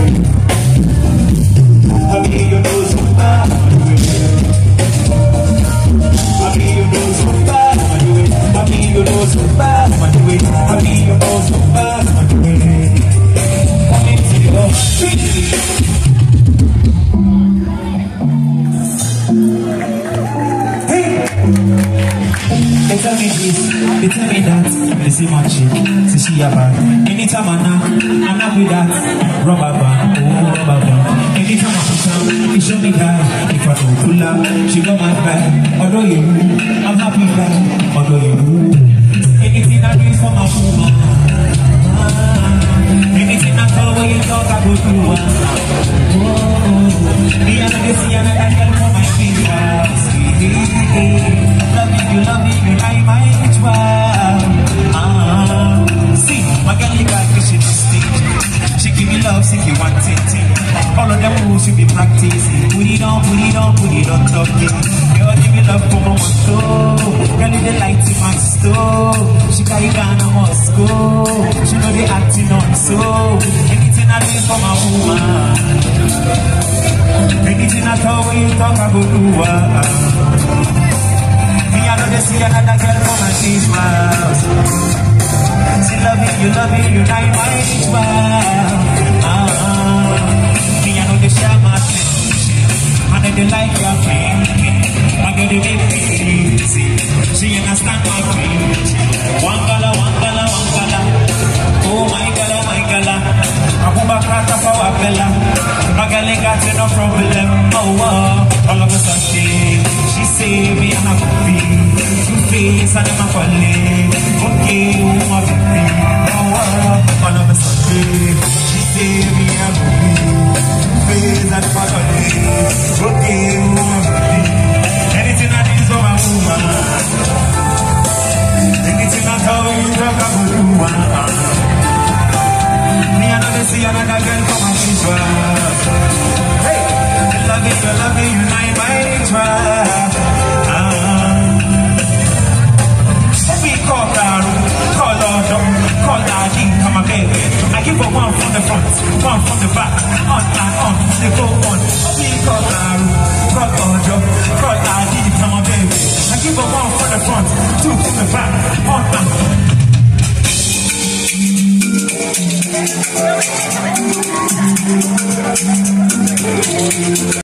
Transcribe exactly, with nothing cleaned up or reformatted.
They tell me this, they tell me that. They see my chick, say she a bad. Anytime I knock, I knock with that rubber band, oh rubber band. Anytime I push up, they show me that. If I don't pull up, she got my back. Although you, I'm happy back. Although you, anything I do is for my woman. Anything I tell when you talk, I go through. Me and I see another girl for my feet. Love you, love you, I might try. Ah, see, my girl, you got me, she stage. She give me love, she give one thing. All of them moves you be practicing. Put it on, put it on, put it on top. Girl, give me love for my soul. Girl, you the light in my stove. She got you down, I must go. She know they acting on so. Anything I do for my woman. Anything I talk when you talk, I go do what. I know they see another girl for my Christmas. She love you, you love you, you like my smile. Ah, me I know they share my attention. I know they like your thinking. I know they make me easy. She understand my dreams. One color, one color, one color. Oh my color, my color. I put my crack up our fella. My girl ain't got no problem. Oh, oh, all of a sudden she say me and I could be. Face and I'm a calling. Okay, oh my baby. Oh, all of a sudden she say me and I could be. Face and I'm a calling. Okay, oh my baby. Anything I need for my woman. Anything I tell you, I go do. Me I know they see another girl for my face. Hey, I love you, I love you, unite my tribe. I give her one from the front, one from the back, on and on, they go on. We call Naru, call Ojo, call Adi, come on baby. I give her one from the front, two from the back, on and on.